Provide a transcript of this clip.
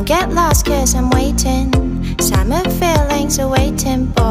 Don't get lost cause I'm waiting. Summer feelings are waiting.